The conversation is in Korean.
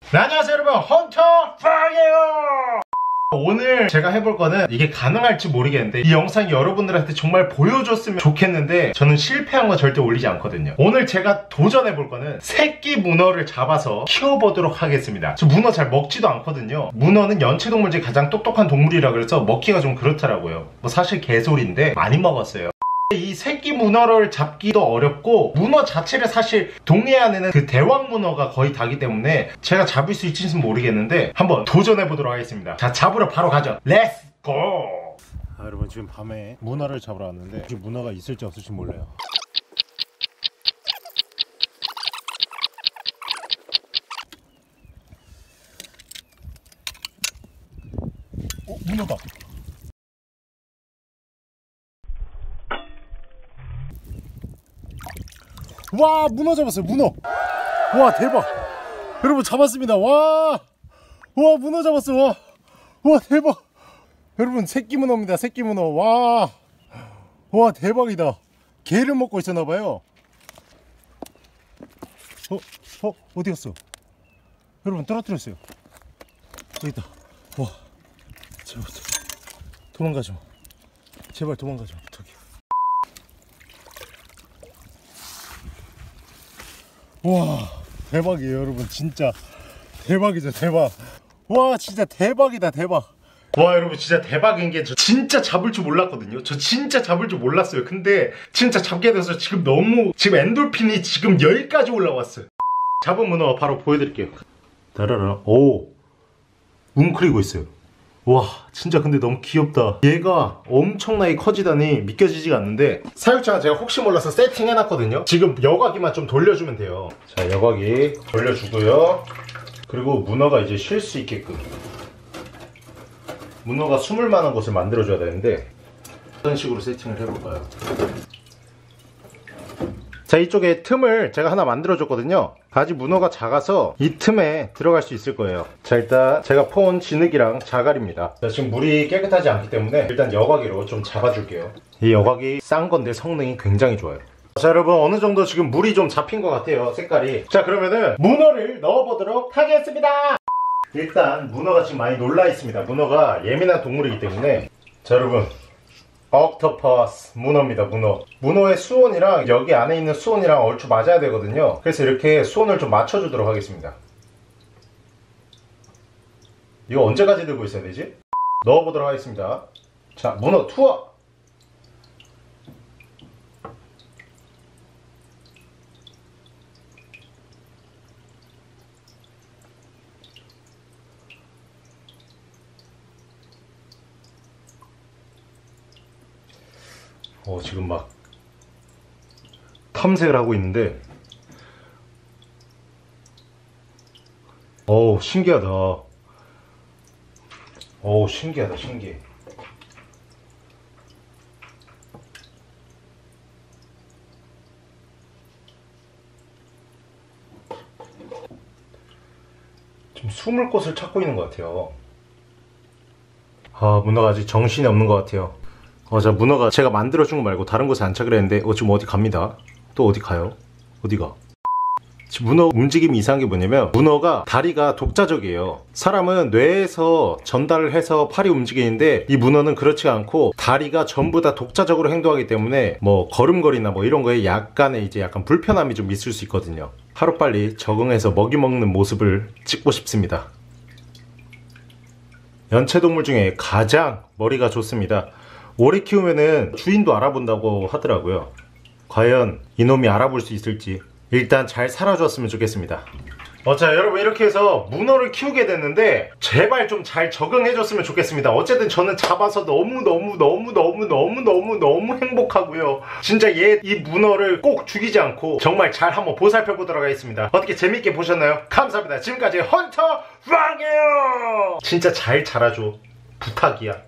네, 안녕하세요 여러분, 헌터 프랑이에요. 오늘 제가 해볼 거는 이게 가능할지 모르겠는데 이 영상이 여러분들한테 정말 보여줬으면 좋겠는데 저는 실패한 거 절대 올리지 않거든요. 오늘 제가 도전해볼 거는 새끼 문어를 잡아서 키워보도록 하겠습니다. 저 문어 잘 먹지도 않거든요. 문어는 연체동물 중에 가장 똑똑한 동물이라 그래서 먹기가 좀 그렇더라고요. 뭐 사실 개소리인데 많이 먹었어요. 이 새끼 문어를 잡기도 어렵고 문어 자체를 사실 동해안에는 그 대왕 문어가 거의 다기 때문에 제가 잡을 수 있을지는 모르겠는데 한번 도전해보도록 하겠습니다. 자, 잡으러 바로 가죠. 렛츠 고! 여러분, 지금 밤에 문어를 잡으러 왔는데 지금 문어가 있을지 없을지 몰라요. 문어다! 와, 문어 잡았어요. 문어. 와, 대박. 여러분, 잡았습니다. 와, 문어 잡았어. 와, 대박. 여러분, 새끼 문어입니다. 새끼 문어. 와, 대박이다. 개를 먹고 있었나봐요. 어디 갔어? 여러분, 떨어뜨렸어요. 여기 있다. 와, 제발 도망가지 마. 제발 도망가지 마. 부탁해. 와, 대박이에요 여러분. 진짜 대박이죠. 대박. 와, 진짜 대박이다. 대박. 와, 여러분, 진짜 대박인 게 저 진짜 잡을 줄 몰랐거든요. 저 진짜 잡을 줄 몰랐어요. 근데 진짜 잡게 돼서 지금 지금 엔돌핀이 지금 여기까지 올라왔어요. 잡은 문어 바로 보여드릴게요. 따라라. 오, 웅크리고 있어요. 와, 진짜 근데 너무 귀엽다. 얘가 엄청나게 커지다니 믿겨지지가 않는데 사육장은 제가 혹시 몰라서 세팅해놨거든요. 지금 여과기만 좀 돌려주면 돼요. 자, 여과기 돌려주고요. 그리고 문어가 이제 쉴 수 있게끔 문어가 숨을 만한 곳을 만들어줘야 되는데 어떤 식으로 세팅을 해볼까요? 자, 이쪽에 틈을 제가 하나 만들어줬거든요. 아직 문어가 작아서 이 틈에 들어갈 수 있을 거예요. 자, 일단 제가 퍼온 진흙이랑 자갈입니다. 자, 지금 물이 깨끗하지 않기 때문에 일단 여과기로 좀 잡아줄게요. 이 여과기 싼 건데 성능이 굉장히 좋아요. 자, 여러분, 어느 정도 지금 물이 좀 잡힌 것 같아요, 색깔이. 자, 그러면은 문어를 넣어보도록 하겠습니다. 일단 문어가 지금 많이 놀라 있습니다. 문어가 예민한 동물이기 때문에. 자, 여러분, 옥토퍼스 문어입니다. 문어의 수온이랑 여기 안에 있는 수온이랑 얼추 맞아야 되거든요. 그래서 이렇게 수온을 좀 맞춰주도록 하겠습니다. 이거 언제까지 들고 있어야 되지? 넣어보도록 하겠습니다. 자, 문어 투어! 지금 막 탐색을 하고 있는데 신기하다. 신기하다. 신기해. 좀 숨을 곳을 찾고 있는 것 같아요. 문어가 아직 정신이 없는 것 같아요. 자, 문어가 제가 만들어준 거 말고 다른 곳에 안착을 했는데 지금 어디 갑니다. 또 어디 가요? 어디가? 지금 문어 움직임이 이상한 게 뭐냐면 문어가 다리가 독자적이에요. 사람은 뇌에서 전달을 해서 팔이 움직이는데 이 문어는 그렇지 않고 다리가 전부 다 독자적으로 행동하기 때문에 뭐 걸음걸이나 뭐 이런 거에 약간의 약간 불편함이 좀 있을 수 있거든요. 하루빨리 적응해서 먹이 먹는 모습을 찍고 싶습니다. 연체동물 중에 가장 머리가 좋습니다. 오래 키우면은 주인도 알아본다고 하더라고요. 과연 이놈이 알아볼 수 있을지 일단 잘 살아줬으면 좋겠습니다. 자, 여러분, 이렇게 해서 문어를 키우게 됐는데 제발 좀 잘 적응해줬으면 좋겠습니다. 어쨌든 저는 잡아서 너무 행복하고요. 진짜 이 문어를 꼭 죽이지 않고 정말 잘 한번 보살펴보도록 하겠습니다. 어떻게 재밌게 보셨나요? 감사합니다. 지금까지 헌터 프랑이에요. 진짜 잘 자라줘. 부탁이야.